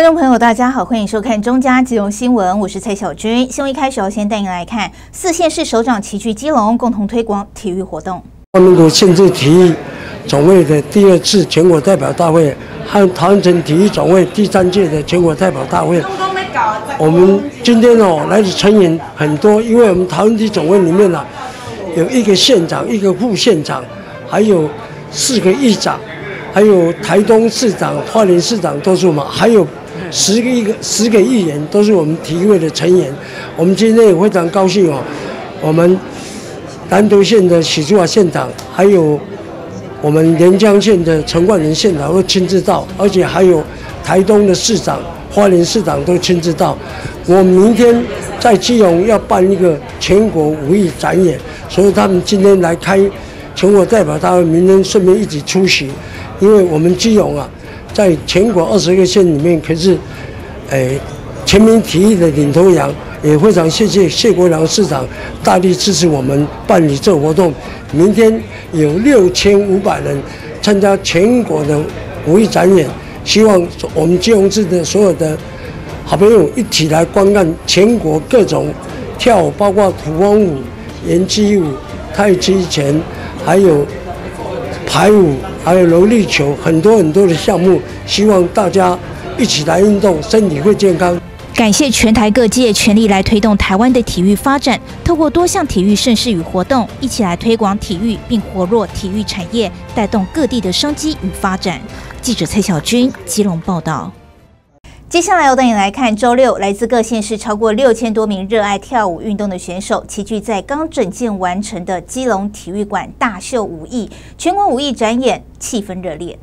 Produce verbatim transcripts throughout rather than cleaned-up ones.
众朋友，大家好，欢迎收看中嘉基隆新闻，我是蔡小军。新闻一开始要先带您来看四县市首长齐聚基隆，共同推广体育活动。 民国县制体育总会的第二次全国代表大会和桃园城体育总会第三届的全国代表大会，我们今天哦来的成员很多，因为我们桃园体总会里面啊有一个县长、一个副县长，还有四个议长，还有台东市长、花莲市长都是我们，还有十个一个十个议员都是我们体育会的成员。我们今天也非常高兴哦，我们南投县的许淑华县长，还有我们连江县的陈冠仁县长都亲自到，而且还有台东的市长、花莲市长都亲自到。我明天在基隆要办一个全国武艺展演，所以他们今天来开全国代表大会，明天顺便一起出席。因为我们基隆啊，在全国二十个县里面，可是，诶、呃，全民体育的领头羊，也非常谢谢谢国良市长大力支持我们办理这个活动。明天有六千五百人参加全国的武艺展演，希望我们基隆市的所有的好朋友一起来观看全国各种跳舞，包括土风舞、延基舞、太极拳，还有排舞，还有柔力球，很多很多的项目，希望大家一起来运动，身体会健康。 感谢全台各界全力来推动台湾的体育发展，透过多项体育盛事与活动，一起来推广体育，并活络体育产业，带动各地的生机与发展。记者蔡小军基隆报道。接下来要带你来看，周六来自各县市超过六千多名热爱跳舞运动的选手齐聚在刚整建完成的基隆体育馆大秀武艺，全国武艺展演气氛热烈。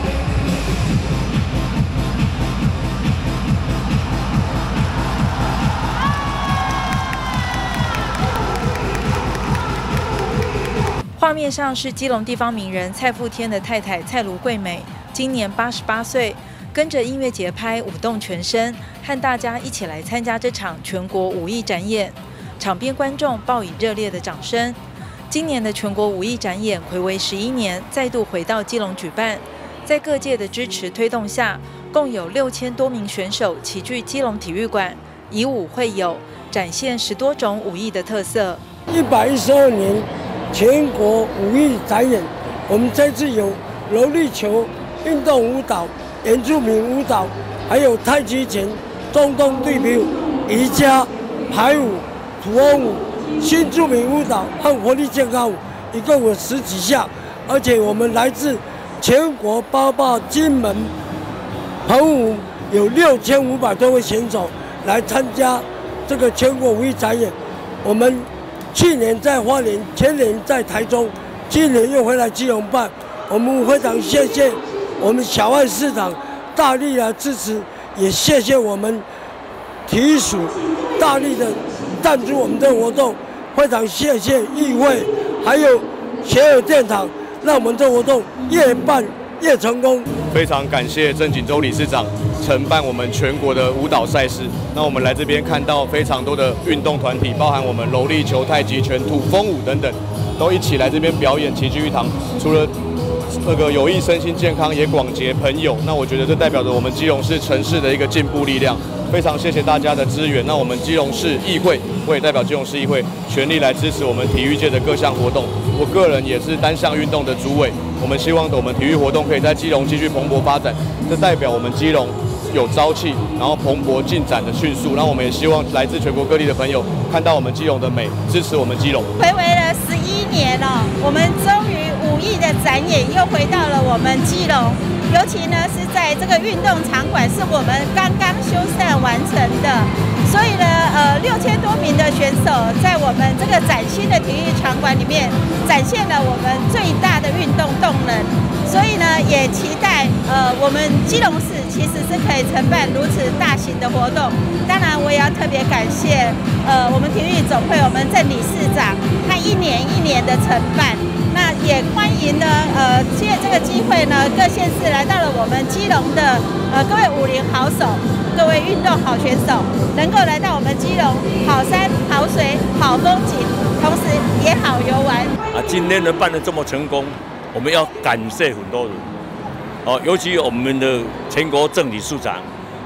画面上是基隆地方名人蔡富天的太太蔡卢桂美，今年八十八岁。跟着音乐节拍舞动全身，和大家一起来参加这场全国武艺展演，场边观众报以热烈的掌声。今年的全国武艺展演睽违十一年，再度回到基隆举办，在各界的支持推动下，共有六千多名选手齐聚基隆体育馆，以武会友，展现十多种武艺的特色。 一百一十二年全国武艺展演，我们这次有柔力球、运动舞蹈、原住民舞蹈，还有太极拳、中东对比舞、瑜伽、排舞、土风舞、新住民舞蹈和活力健康舞，一共有十几项。而且我们来自全国，包括金门、澎湖，有六千五百多位选手来参加这个全国武艺展演。我们去年在花莲，前年在台中，今年又回来基隆办。我们非常谢谢我们小艾市长大力来支持，也谢谢我们体育署大力的赞助我们的活动，非常谢谢议会还有协和电厂，让我们这活动越办越成功。 非常感谢郑锦州理事长承办我们全国的舞蹈赛事，那我们来这边看到非常多的运动团体，包含我们柔力球、太极拳、土风舞等等，都一起来这边表演，齐聚一堂。除了那个有益身心健康，也广结朋友。那我觉得这代表着我们基隆市城市的一个进步力量。非常谢谢大家的支援。那我们基隆市议会，我也代表基隆市议会，全力来支持我们体育界的各项活动。我个人也是单项运动的主委。我们希望我们体育活动可以在基隆继续蓬勃发展。这代表我们基隆有朝气，然后蓬勃进展的迅速。那我们也希望来自全国各地的朋友看到我们基隆的美，支持我们基隆。 睽违了十一年了，我们终于武艺的展演又回到了我们基隆，尤其呢是在这个运动场馆是我们刚刚修缮完成的，所以呢，呃，六千多名的选手在我们这个崭新的体育场馆里面展现了我们最大的运动动能，所以呢，也期待呃我们基隆市其实是可以承办如此大型的活动。当然，我也要特别感谢呃我们体育总会我们郑理事长，他一年一年的承办。那也欢迎呢，呃，借这个机会呢，各县市来到了我们基隆的呃各位武林好手，各位运动好选手，能够来到我们基隆，好山好水好风景，同时也好游玩。 啊，今天呢办得这么成功，我们要感谢很多人，哦，尤其我们的全国郑理事长，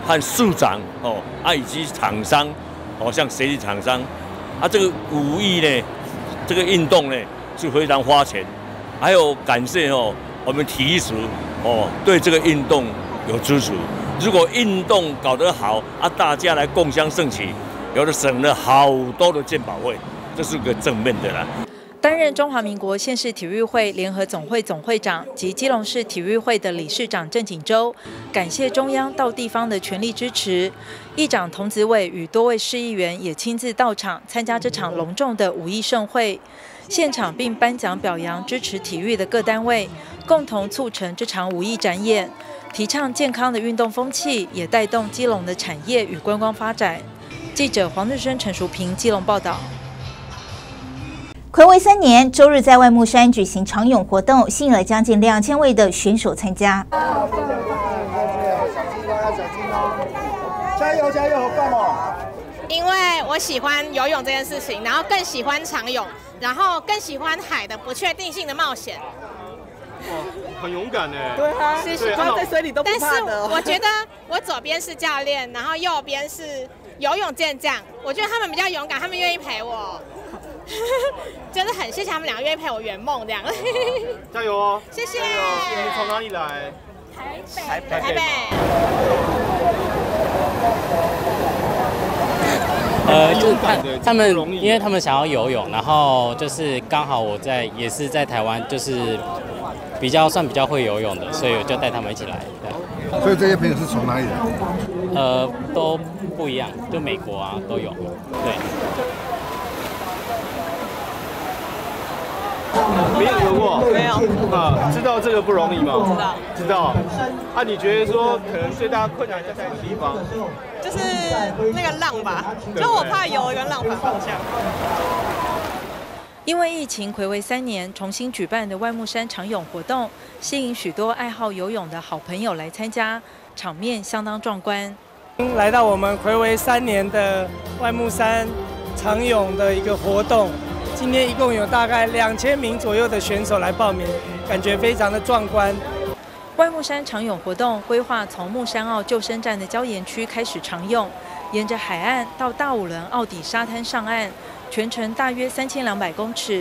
和市长哦啊以及厂商哦，像协力厂商啊，这个武艺呢，这个运动呢是非常花钱，还有感谢哦我们体育署哦对这个运动有支持。如果运动搞得好啊，大家来共襄盛举，有的省了好多的健保费，这是个正面的啦。 担任中华民国县市体育会联合总会总会长及基隆市体育会的理事长郑锦洲，感谢中央到地方的全力支持。议长童子伟与多位市议员也亲自到场参加这场隆重的武艺盛会，现场并颁奖表扬支持体育的各单位，共同促成这场武艺展演，提倡健康的运动风气，也带动基隆的产业与观光发展。记者黄日升、陈淑平基隆报道。 睽违三年，周日在外木山举行长泳活动，吸引了将近两千位的选手参加。 加油加油，好棒哦！ 因为我喜欢游泳这件事情，然后更喜欢长泳，然后更喜欢海的不确定性的冒险。 哇，很勇敢哎！ 对啊， 是是， 在水里都不怕的。 但是我觉得我左边是教练，然后右边是游泳健将，我觉得他们比较勇敢，他们愿意陪我。真的很谢谢他们两个愿意陪我圆梦这样。 加油哦！ 谢谢。 你从哪里来？ 台北。台北。 呃，就是他他们，因为他们想要游泳，然后就是刚好我在也是在台湾，就是比较算比较会游泳的，所以我就带他们一起来。对。 所以这些朋友是从哪里来？ 呃，都不一样，就美国啊都有。对。 没有游过， 没有啊，知道这个不容易吗？ 知道， 知道。啊，你觉得说可能最大困难在哪个地方？ 就是那个浪吧，就我怕游跟浪反方向。 因为疫情睽违三年，重新举办的外木山长泳活动，吸引许多爱好游泳的好朋友来参加，场面相当壮观。 来到我们睽违三年的外木山长泳的一个活动。今天一共有大概两千名左右的选手来报名，感觉非常的壮观。 外木山长泳活动规划从木山澳救生站的礁岩区开始长泳，沿着海岸到大武仑澳底沙滩上岸，全程大约三千两百公尺。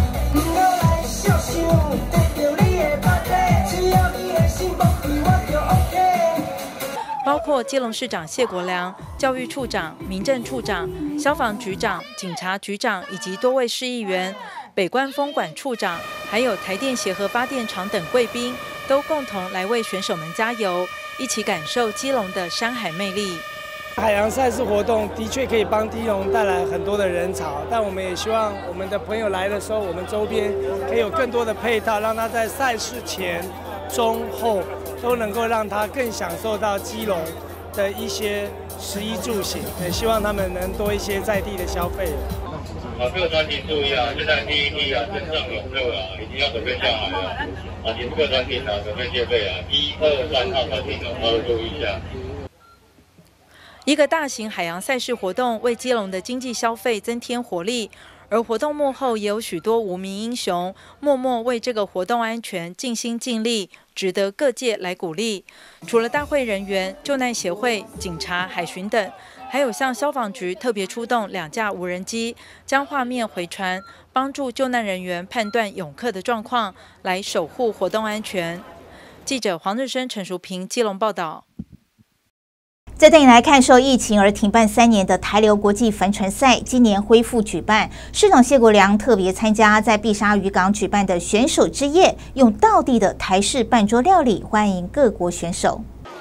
包括基隆市长谢国良、教育处长、民政处长、消防局长、警察局长以及多位市议员、北关风管处长，还有台电协和发电厂等贵宾，都共同来为选手们加油，一起感受基隆的山海魅力。 海洋赛事活动的确可以帮基隆带来很多的人潮，但我们也希望我们的朋友来的时候，我们周边可以有更多的配套，让他在赛事前、中、后都能够让他更享受到基隆的一些食衣住行，也希望他们能多一些在地的消费。 好，各个团体注意啊！现在第一梯啊，正上泳客啊，已经要准备下海了。啊，请各团体啊，准备戒备啊！一二三号团体啊，稍微注意一下。 一个大型海洋赛事活动为基隆的经济消费增添活力，而活动幕后也有许多无名英雄，默默为这个活动安全尽心尽力，值得各界来鼓励。除了大会人员、救难协会、警察、海巡等，还有向消防局特别出动两架无人机，将画面回传，帮助救难人员判断泳客的状况，来守护活动安全。记者黄日升、陈淑平基隆报道。 再带你来看，受疫情而停办三年的台流国际帆船赛，今年恢复举办。市长谢国良特别参加在碧沙渔港举办的选手之夜，用道地的台式半桌料理欢迎各国选手。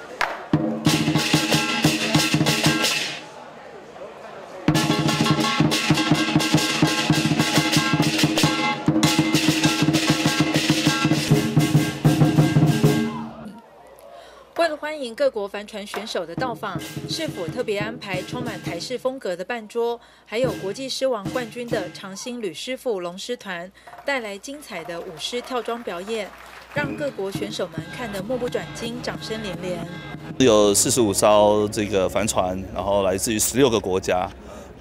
为了欢迎各国帆船选手的到访，市府特别安排充满台式风格的半桌，还有国际狮王冠军的长兴吕师傅龙狮团带来精彩的舞狮跳桩表演，让各国选手们看得目不转睛，掌声连连。 有四十五艘这个帆船，然后来自于十六个国家。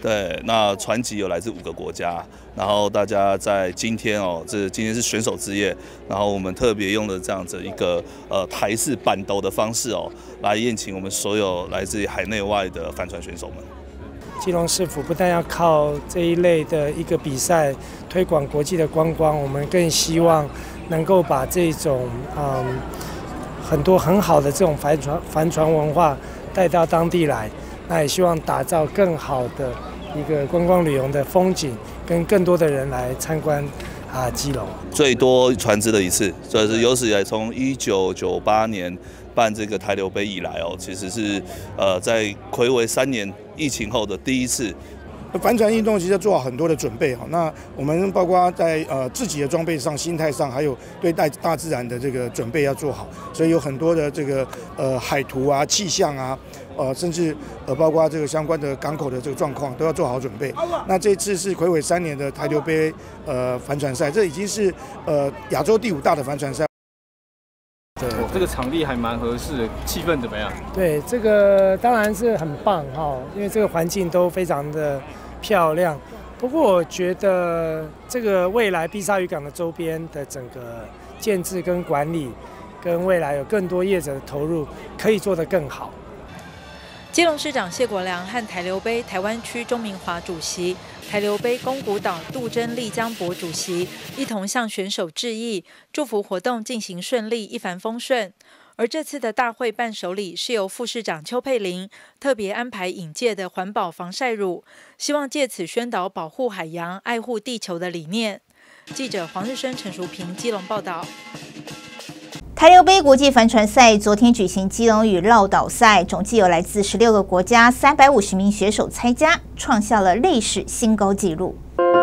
对，那船级有来自五个国家，然后大家在今天哦，这今天是选手之夜，然后我们特别用了这样子一个呃台式板斗的方式哦，来宴请我们所有来自海内外的帆船选手们。 基隆市府不但要靠这一类的一个比赛推广国际的观光，我们更希望能够把这种嗯很多很好的这种帆船帆船文化带到当地来，那也希望打造更好的一个观光旅游的风景，跟更多的人来参观啊基隆。 最多船只的一次，这是有史以来从一九九八年办这个台流杯以来哦，其实是呃在睽违三年疫情后的第一次。 帆船运动其实做好很多的准备哈，那我们包括在呃自己的装备上、心态上，还有对待大自然的这个准备要做好，所以有很多的这个呃海图啊、气象啊，呃甚至呃包括这个相关的港口的这个状况都要做好准备。那这次是睽违三年的台流杯呃帆船赛，这已经是呃亚洲第五大的帆船赛。 对，这个场地还蛮合适的，气氛怎么样？ 对，这个当然是很棒哈，因为这个环境都非常的漂亮。不过我觉得这个未来碧沙渔港的周边的整个建制跟管理，跟未来有更多业者的投入，可以做得更好。 基隆市长谢国良和台流杯台湾区钟明华主席、台流杯宫古岛杜真丽江博主席一同向选手致意，祝福活动进行顺利、一帆风顺。而这次的大会伴手礼是由副市长邱佩玲特别安排引介的环保防晒乳，希望借此宣导保护海洋、爱护地球的理念。记者黄日升、陈淑平基隆报道。 台流杯国际帆船赛昨天举行基隆屿绕岛赛，总计有来自十六个国家三百五十名选手参加，创下了历史新高纪录。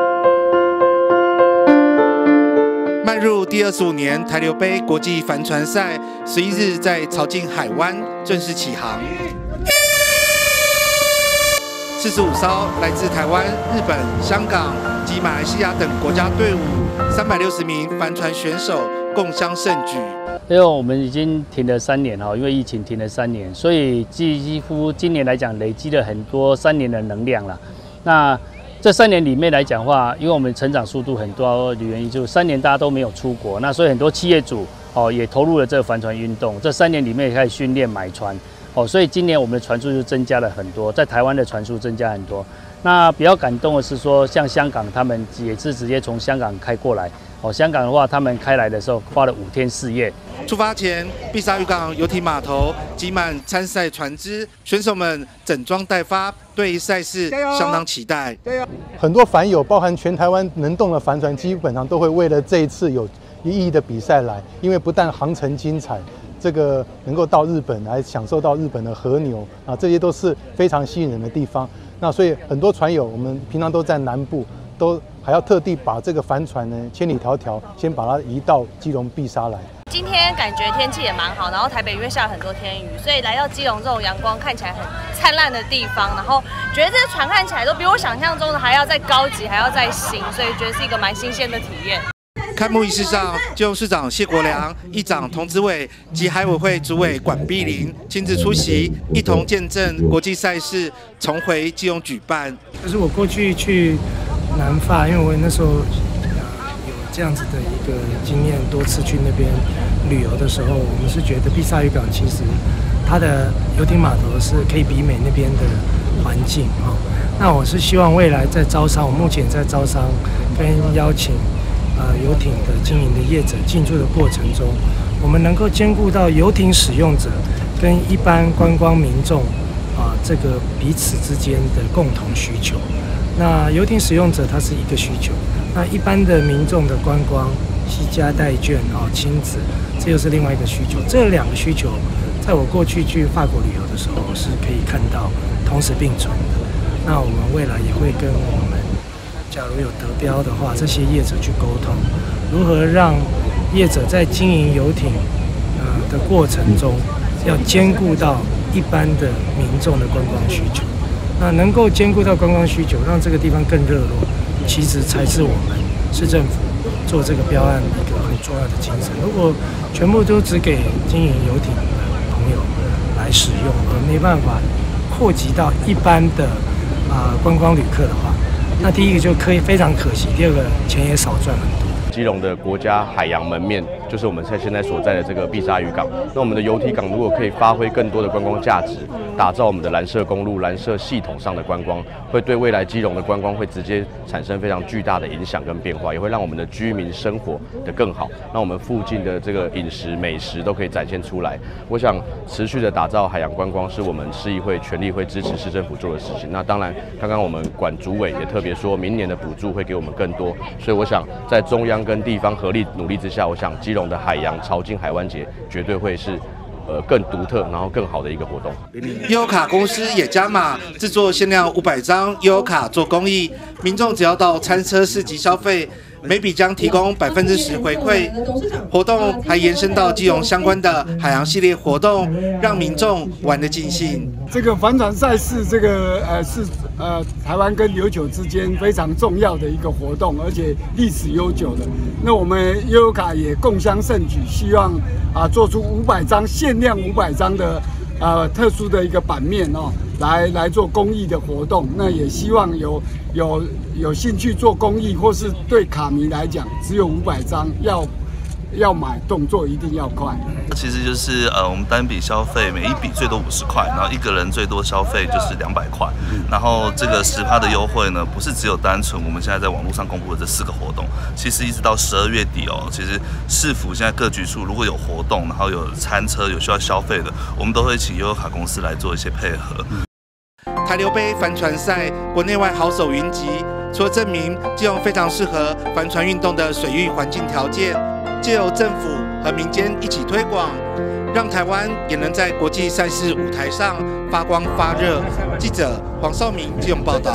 迈入第二十五年，台流杯国际帆船赛十一日在潮境海湾正式起航。四十五艘来自台湾、日本、香港及马来西亚等国家队伍，三百六十名帆船选手共襄盛举。 因为我们已经停了三年哈，因为疫情停了三年，所以几乎今年来讲累积了很多三年的能量了。那这三年里面来讲的话，因为我们成长速度很多的原因，就三年大家都没有出国，那所以很多企业主哦也投入了这个帆船运动。这三年里面也开始训练买船哦，所以今年我们的船数就增加了很多，在台湾的船数增加很多。那比较感动的是说，像香港他们也是直接从香港开过来。哦，香港的话，他们开来的时候花了五天四夜。 出发前，碧沙渔港游艇码头挤满参赛船只，选手们整装待发，对赛事相当期待。 很多帆友，包含全台湾能动的帆船，基本上都会为了这一次有意义的比赛来，因为不但航程精彩，这个能够到日本来享受到日本的和牛啊，这些都是非常吸引人的地方。那所以很多船友，我们平常都在南部，都还要特地把这个帆船呢千里迢迢先把它移到基隆碧沙来。 今天感觉天气也蛮好，然后台北因为下了很多天雨，所以来到基隆这种阳光看起来很灿烂的地方，然后觉得这些船看起来都比我想象中的还要再高级，还要再新，所以觉得是一个蛮新鲜的体验。 开幕仪式上，基隆市长谢国良、议长童子伟及海委会主委管碧玲亲自出席，一同见证国际赛事重回基隆举办。 就是我过去去南法，因为我那时候有这样子的一个经验，多次去那边旅游的时候，我们是觉得碧沙渔港其实它的游艇码头是可以媲美那边的环境啊。那我是希望未来在招商，我目前在招商跟邀请。呃，游艇的经营的业者进驻的过程中，我们能够兼顾到游艇使用者跟一般观光民众啊、呃、这个彼此之间的共同需求。那游艇使用者它是一个需求，那一般的民众的观光、惜家带眷啊、亲子，这又是另外一个需求。这两个需求，在我过去去法国旅游的时候是可以看到同时并存的。那我们未来也会跟我们。假如有得标的话，这些业者去沟通，如何让业者在经营游艇呃的过程中，要兼顾到一般的民众的观光需求。那能够兼顾到观光需求，让这个地方更热络，其实才是我们市政府做这个标案一个很重要的精神。如果全部都只给经营游艇的朋友来使用，而没办法扩及到一般的啊、呃、观光旅客的话，那第一个就可以非常可惜，第二个钱也少赚很多。 基隆的国家海洋门面就是我们在现在所在的这个碧沙渔港。那我们的游艇港如果可以发挥更多的观光价值，打造我们的蓝色公路、蓝色系统上的观光，会对未来基隆的观光会直接产生非常巨大的影响跟变化，也会让我们的居民生活得更好，让我们附近的这个饮食美食都可以展现出来。我想持续的打造海洋观光是我们市议会全力会支持市政府做的事情。那当然，刚刚我们管主委也特别说明年的补助会给我们更多，所以我想在中央跟地方合力努力之下，我想基隆的海洋潮境海湾节绝对会是呃更独特，然后更好的一个活动。 悠游卡公司也加码制作限量五百张悠游卡做公益，民众只要到餐车市集消费，每笔将提供百分之十回馈。活动还延伸到基隆相关的海洋系列活动，让民众玩得尽兴。 这个帆船赛事，这个呃是呃台湾跟琉球之间非常重要的一个活动，而且历史悠久的。那我们悠游卡也共襄盛举，希望啊做出五百张限量五百张的呃特殊的一个版面哦，来来做公益的活动。那也希望有有有兴趣做公益，或是对卡迷来讲，只有五百张要。要买动作一定要快。 其实就是呃，我们单笔消费每一笔最多五十块，然后一个人最多消费就是两百块。然后这个十趴的优惠呢，不是只有单纯我们现在在网络上公布的这四个活动，其实一直到十二月底哦，其实市府现在各局处如果有活动，然后有餐车有需要消费的，我们都会请悠游卡公司来做一些配合。 台流杯帆船赛国内外好手云集，除了证明基隆非常适合帆船运动的水域环境条件。借由政府和民间一起推广，让台湾也能在国际赛事舞台上发光发热。记者黄少明基隆报道。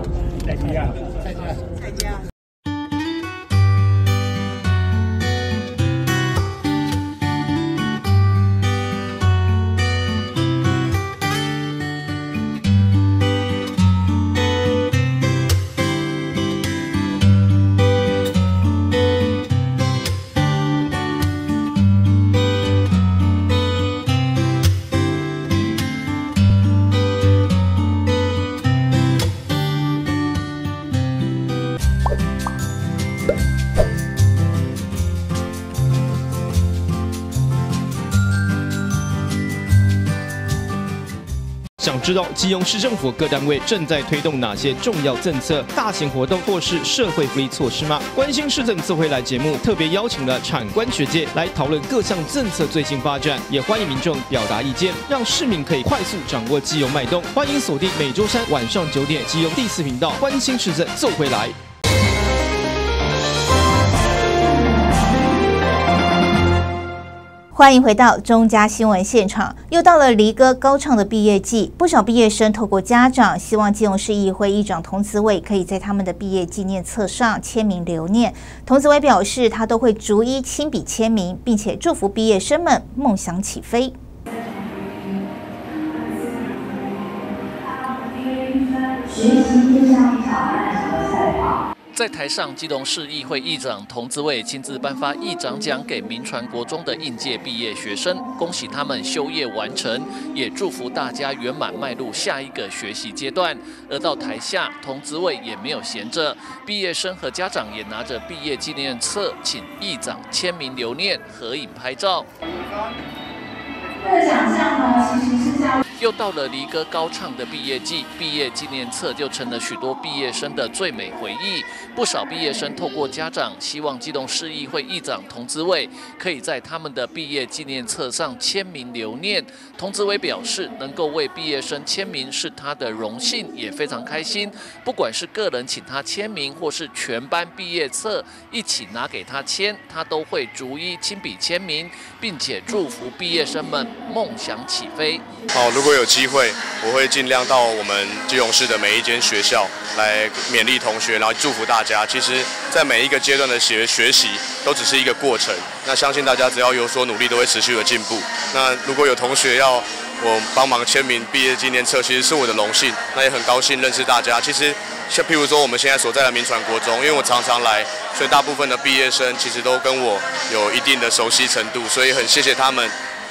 想知道基隆市政府各单位正在推动哪些重要政策、大型活动或是社会福利措施吗？关心市政自会来节目特别邀请了产官学界来讨论各项政策最新发展，也欢迎民众表达意见，让市民可以快速掌握基隆脉动。欢迎锁定每周三晚上九点基隆第四频道，关心市政奏回来。 欢迎回到中嘉新闻现场，又到了离歌高唱的毕业季，不少毕业生透过家长，希望基隆市议会议长童子伟可以在他们的毕业纪念册上签名留念。童子伟表示，他都会逐一亲笔签名，并且祝福毕业生们梦想起飞。 学习就像一场漫长的赛跑。 在台上，基隆市议会议长童子伟亲自颁发议长奖给民传国中的应届毕业学生，恭喜他们修业完成，也祝福大家圆满迈入下一个学习阶段。而到台下，童子伟也没有闲着，毕业生和家长也拿着毕业纪念册，请议长签名留念、合影拍照。 这个奖项呢，其实是像。 又到了离歌高唱的毕业季，毕业纪念册就成了许多毕业生的最美回忆。不少毕业生透过家长，希望基隆市议会议长童子伟可以在他们的毕业纪念册上签名留念。童子伟表示，能够为毕业生签名是他的荣幸，也非常开心。不管是个人请他签名，或是全班毕业册一起拿给他签，他都会逐一亲笔签名，并且祝福毕业生们梦想起飞。 好，如果有机会，我会尽量到我们基隆市的每一间学校来勉励同学，然后祝福大家。其实，在每一个阶段的学学习都只是一个过程。那相信大家只要有所努力，都会持续的进步。那如果有同学要我帮忙签名毕业纪念册，其实是我的荣幸。那也很高兴认识大家。其实，像譬如说我们现在所在的民传国中，因为我常常来，所以大部分的毕业生其实都跟我有一定的熟悉程度，所以很谢谢他们。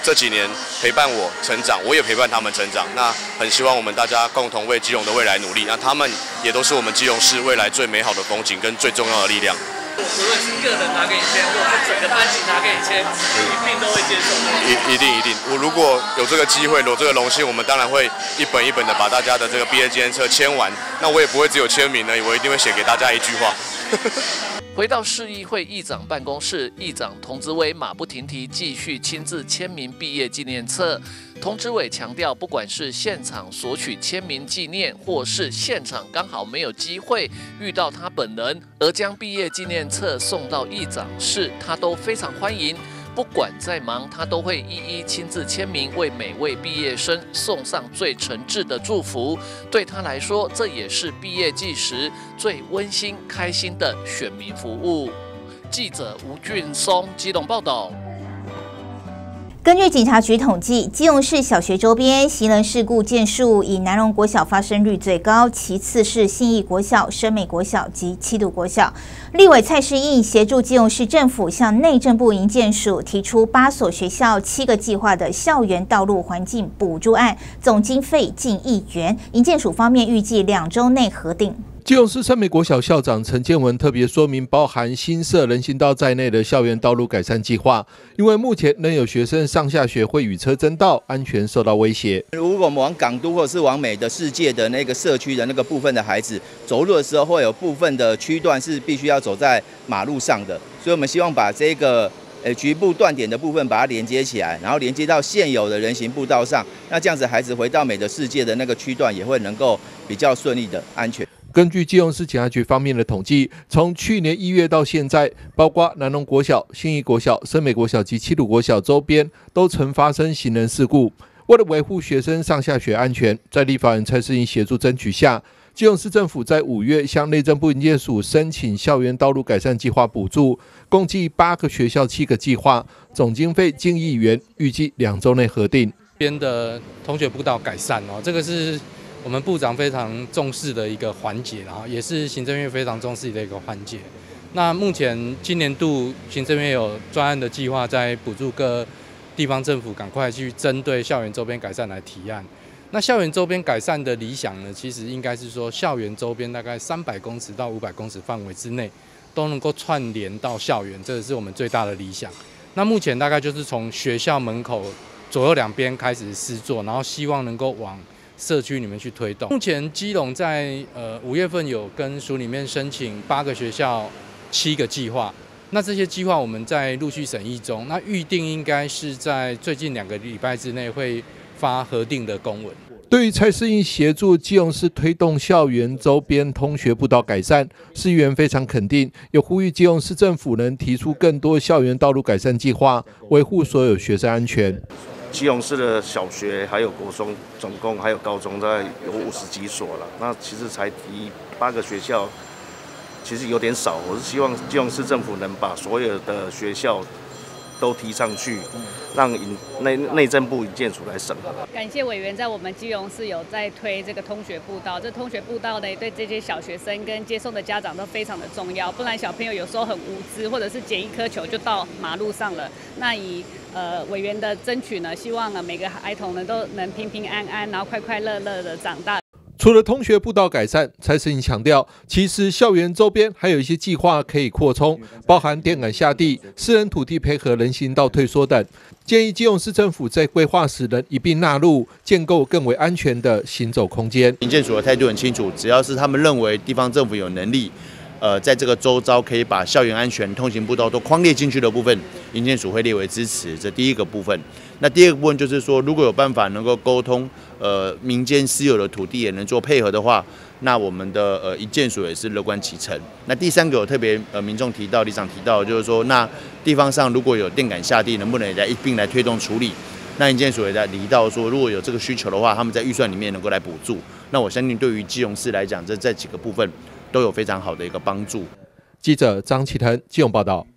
这几年陪伴我成长，我也陪伴他们成长。那很希望我们大家共同为基隆的未来努力。那他们也都是我们基隆市未来最美好的风景跟最重要的力量。 无论是个人拿给你签，或者是整个班级拿给你签，一定都会接受的。 一一定一定，我如果有这个机会，有这个荣幸，我们当然会一本一本的把大家的这个毕业纪念册签完。那我也不会只有签名而已，我一定会写给大家一句话。 回到市议会议长办公室，议长童子伟马不停蹄继续亲自签名毕业纪念册。童子伟强调，不管是现场索取签名纪念，或是现场刚好没有机会遇到他本人，而将毕业纪念册送到议长室，他都非常欢迎。不管再忙，他都会一一亲自签名，为每位毕业生送上最诚挚的祝福。对他来说，这也是毕业季时最温馨、开心的选民服务。记者吴俊松基隆报道。 根据警察局统计，基隆市小学周边行人事故件数以南荣国小发生率最高，其次是信义国小、深美国小及七堵国小。立委蔡世应协助基隆市政府向内政部营建署提出八所学校七个计划的校园道路环境补助案，总经费近亿元。营建署方面预计两周内核定。 基隆市深美国小校长陈建文特别说明，包含新设人行道在内的校园道路改善计划，因为目前仍有学生上下学会与车争道，安全受到威胁。 如果我们往港都或是往美的世界的那个社区的那个部分的孩子走路的时候，会有部分的区段是必须要走在马路上的，所以我们希望把这个呃局部断点的部分把它连接起来，然后连接到现有的人行步道上，那这样子孩子回到美的世界的那个区段也会能够比较顺利的安全。 根据基隆市警察局方面的统计，从去年一月到现在，包括南荣国小、信义国小、深美国小及七堵国小周边都曾发生行人事故。为了维护学生上下学安全，在立法院蔡世应协助争取下，基隆市政府在五月向内政部营建署申请校园道路改善计划补助，共计八个学校七个计划，总经费近亿元，预计两周内核定。 边的同学步道改善哦，这个是我们部长非常重视的一个环节，然后也是行政院非常重视的一个环节。那目前今年度行政院有专案的计划，在补助各地方政府赶快去针对校园周边改善来提案。那校园周边改善的理想呢，其实应该是说校园周边大概三百公尺到五百公尺范围之内都能够串联到校园，这个是我们最大的理想。那目前大概就是从学校门口左右两边开始施作，然后希望能够往社区里面去推动。目前基隆在呃五月份有跟署里面申请八个学校七个计划，那这些计划我们在陆续审议中，那预定应该是在最近两个礼拜之内会发核定的公文。 对于蔡世应协助基隆市推动校园周边通学步道改善，市议员非常肯定，也呼吁基隆市政府能提出更多校园道路改善计划，维护所有学生安全。 基隆市的小学还有国中，总共还有高中，大概有五十几所了。那其实才提八个学校，其实有点少。我是希望基隆市政府能把所有的学校都提上去，让内内政部营建署来审核。 感谢委员在我们基隆市有在推这个通学步道，这通学步道呢，对这些小学生跟接送的家长都非常的重要，不然小朋友有时候很无知，或者是捡一颗球就到马路上了。那以呃委员的争取呢，希望呢每个孩童呢都能平平安安，然后快快乐乐的长大。 除了通学步道改善，蔡世应强调，其实校园周边还有一些计划可以扩充，包含电杆下地、私人土地配合人行道退缩等。建议基隆市政府在规划时能一并纳入，建构更为安全的行走空间。 营建署的态度很清楚，只要是他们认为地方政府有能力，呃，在这个周遭可以把校园安全、通行步道都框列进去的部分，营建署会列为支持。这第一个部分。那第二个部分就是说，如果有办法能够沟通，呃，民间私有的土地也能做配合的话，那我们的呃营建署也是乐观其成。那第三个有特别呃民众提到、里长提到，就是说，那地方上如果有电杆下地，能不能也在一并来推动处理？那营建署也在提到说，如果有这个需求的话，他们在预算里面能够来补助。那我相信对于基隆市来讲，这这几个部分都有非常好的一个帮助。 记者张启腾基隆报道。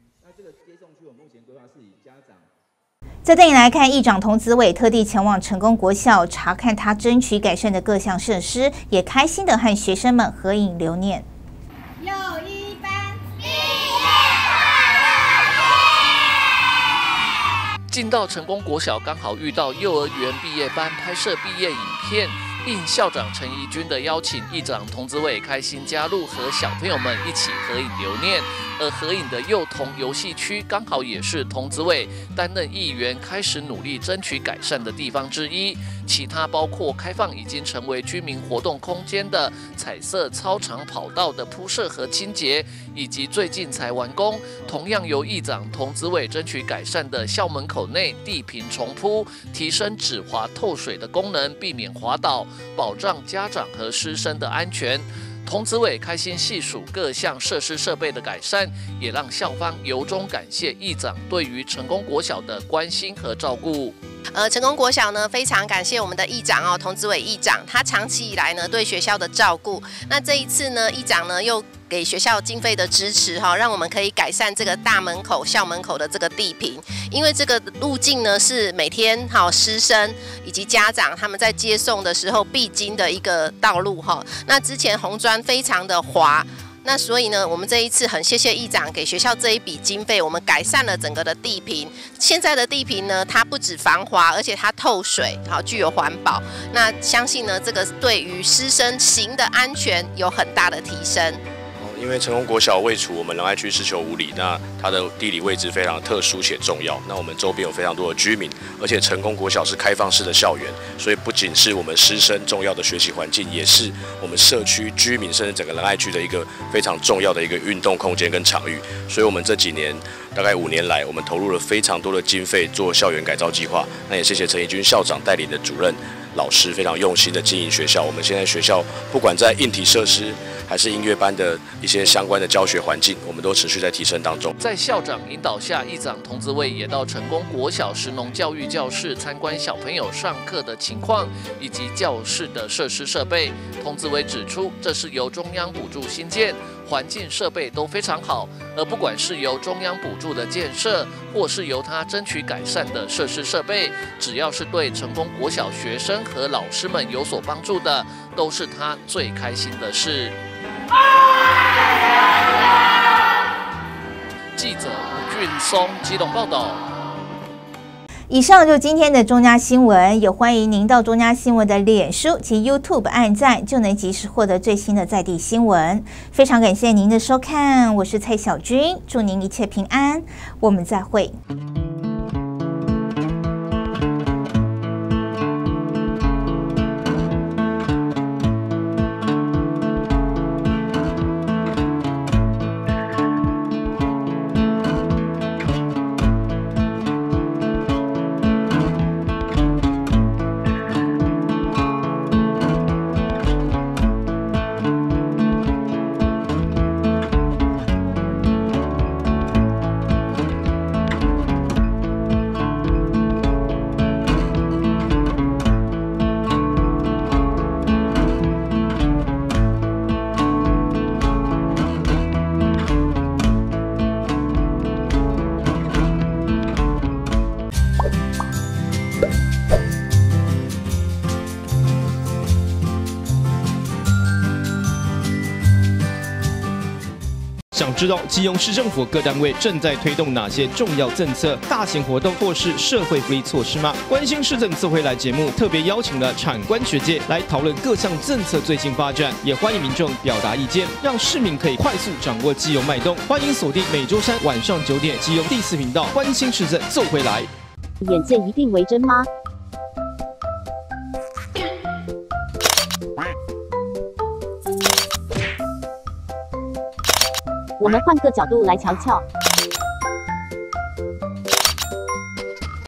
再带你来看，议长童子伟特地前往成功国小查看他争取改善的各项设施，也开心的和学生们合影留念。 又一班毕业快乐！ 进到成功国小，刚好遇到幼儿园毕业班拍摄毕业影片。应校长陈怡君的邀请，议长童子伟开心加入，和小朋友们一起合影留念。而合影的幼童游戏区，刚好也是童子伟担任议员开始努力争取改善的地方之一。其他包括开放已经成为居民活动空间的彩色操场跑道的铺设和清洁，以及最近才完工，同样由议长童子伟争取改善的校门口内地坪重铺，提升止滑透水的功能，避免滑倒，保障家长和师生的安全。童子伟开心细数各项设施设备的改善，也让校方由衷感谢议长对于成功国小的关心和照顾。 呃，成功国小呢，非常感谢我们的议长哦，童子伟议长，他长期以来呢对学校的照顾。那这一次呢，议长呢又给学校经费的支持哈，让我们可以改善这个大门口、校门口的这个地坪，因为这个路径呢是每天好师生以及家长他们在接送的时候必经的一个道路哈。那之前红砖非常的滑。那所以呢，我们这一次很谢谢议长给学校这一笔经费，我们改善了整个的地坪。现在的地坪呢，它不止防滑，而且它透水，好具有环保。那相信呢，这个对于师生行的安全有很大的提升。 因为成功国小位处我们仁爱区四球五里，那它的地理位置非常特殊且重要。那我们周边有非常多的居民，而且成功国小是开放式的校园，所以不仅是我们师生重要的学习环境，也是我们社区居民甚至整个仁爱区的一个非常重要的一个运动空间跟场域。所以我们这几年大概五年来，我们投入了非常多的经费做校园改造计划。那也谢谢陈怡君校长带领的主任。老师非常用心的经营学校，我们现在学校不管在硬体设施还是音乐班的一些相关的教学环境，我们都持续在提升当中。 在校长引导下，议长童子伟也到成功国小实农教育教室参观小朋友上课的情况以及教室的设施设备。童子伟指出，这是由中央补助新建，环境设备都非常好，而不管是由中央补助的建设，或是由他争取改善的设施设备，只要是对成功国小学生和老师们有所帮助的，都是他最开心的事。记者吴俊松基隆报道。 以上就是今天的中嘉新闻，也欢迎您到中嘉新闻的脸书及 YouTube 按赞，就能及时获得最新的在地新闻。非常感谢您的收看，我是蔡小君，祝您一切平安，我们再会。 想知道基隆市政府各单位正在推动哪些重要政策、大型活动或是社会福利措施吗？关心市政自会来节目特别邀请了产官学界来讨论各项政策最新发展，也欢迎民众表达意见，让市民可以快速掌握基隆脉动。欢迎锁定每周三晚上九点基隆第四频道，关心市政奏回来。 眼见一定为真吗？我们换个角度来瞧瞧。